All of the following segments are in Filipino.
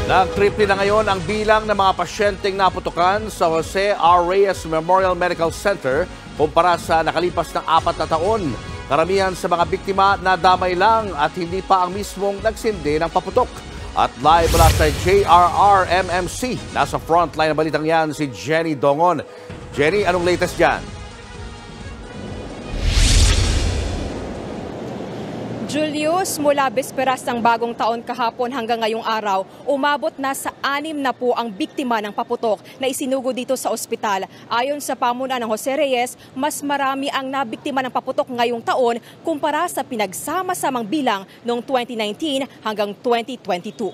Nag-triple na ngayon ang bilang ng mga pasyenteng naputukan sa Jose R. Reyes Memorial Medical Center kumpara sa nakalipas ng 4 na taon. Karamihan sa mga biktima na damay lang at hindi pa ang mismong nagsindi ng paputok. At live mula sa JRRMMC, nasa frontline ng balitang yan si Jenny Dongon. Jenny, anong latest dyan? Julius, mula bisperas ng bagong taon kahapon hanggang ngayong araw, umabot na sa 6 na po ang biktima ng paputok na isinugo dito sa ospital. Ayon sa pamunuan ng Jose Reyes, mas marami ang nabiktima ng paputok ngayong taon kumpara sa pinagsama-samang bilang noong 2019 hanggang 2022.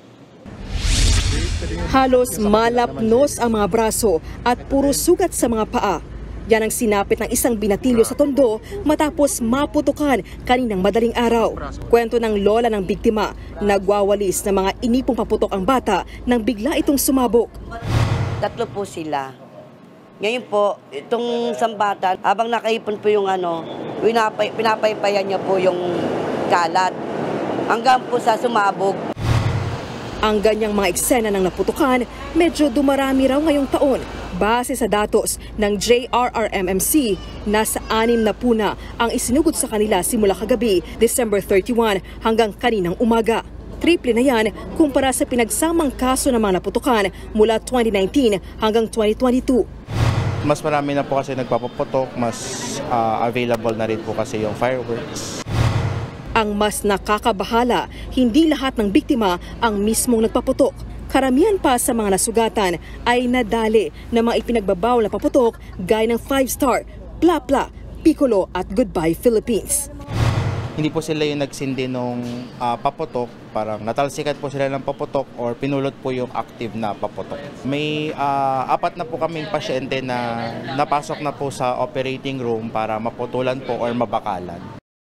Halos malapnos ang mga braso at puro sugat sa mga paa. Yan ang sinapit ng isang binatilyo sa Tondo matapos maputukan kaninang madaling araw. Kwento ng lola ng biktima, nagwawalis ng mga inipong paputok ang bata nang bigla itong sumabog. 3 po sila. Ngayon po, itong isang bata, habang nakaipon po yung pinapaypayan niya po yung kalat. Hanggang po sa sumabog. Ang ganyang mga eksena ng naputukan, medyo dumarami raw ngayong taon. Base sa datos ng JRRMMC, nasa 6 na po na ang isinugod sa kanila simula kagabi, December 31 hanggang kaninang umaga. Triple na yan kumpara sa pinagsamang kaso ng mga naputukan mula 2019 hanggang 2022. Mas marami na po kasi nagpapaputok, mas available na rin po kasi yung fireworks. Ang mas nakakabahala, hindi lahat ng biktima ang mismong nagpaputok. Karamihan pa sa mga nasugatan ay nadali ng mga ipinagbabawal na paputok gaya ng 5-star, Pla-Pla, Piccolo at Goodbye Philippines. Hindi po sila yung nagsindi nung paputok, parang natalsikat po sila ng paputok or pinulot po yung active na paputok. May 4 na po kaming pasyente na napasok na po sa operating room para maputulan po or mabakalan.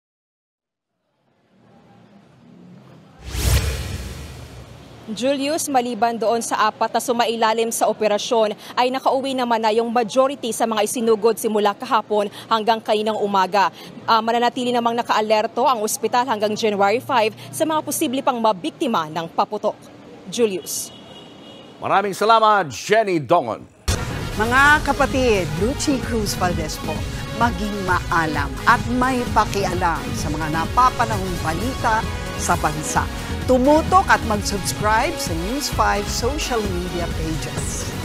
Julius, maliban doon sa 4 na sumailalim sa operasyon, ay nakauwi naman na yung majority sa mga isinugod simula kahapon hanggang kaninang umaga. Mananatili namang nakaalerto ang ospital hanggang January 5 sa mga posible pang mabiktima ng paputok. Julius. Maraming salamat, Jenny Dongon. Mga kapatid, Lucy Cruz Valdez po, maging maalam at may pakialam sa mga napapanahong balita sa bansa. Tumutok at mag-subscribe sa News 5 social media pages.